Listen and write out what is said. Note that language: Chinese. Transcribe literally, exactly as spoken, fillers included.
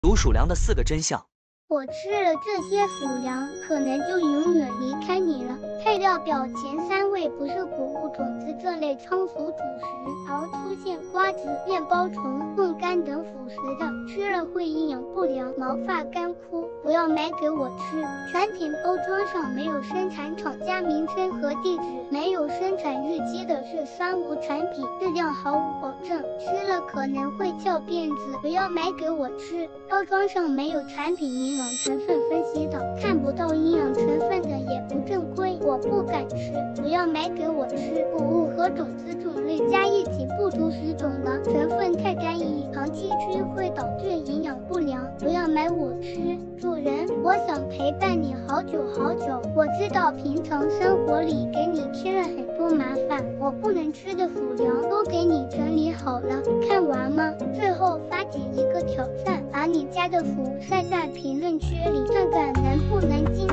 毒鼠粮的四个真相。 我吃了这些鼠粮，可能就永远离开你了。配料表前三位不是谷物、种子这类仓鼠主食，而出现瓜子、面包虫、冻干等腐蚀的，吃了会营养不良、毛发干枯。不要买给我吃。产品包装上没有生产厂家名称和地址，没有生产日期的是三无产品，质量毫无保证，吃了可能会翘辫子。不要买给我吃。包装上没有产品营养成分分析的，看不到营养成分的也不正规，我不敢吃。不要买给我吃。谷物和种子种类加一起不足十种了，成分太单一，长期吃会导致营养不良。不要买我吃。主人，我想陪伴你好久好久，我知道平常生活里给你添了很多麻烦，我不能吃的鼠粮都给你整理好了，看完吗？最后发起一个挑战，把你家的鼠晒在评论区里，看看能不能进